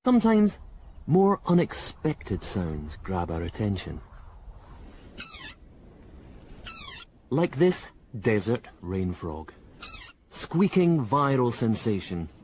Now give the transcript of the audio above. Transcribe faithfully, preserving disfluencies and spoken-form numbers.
Sometimes, more unexpected sounds grab our attention. Like this desert rain frog. Squeaking viral sensation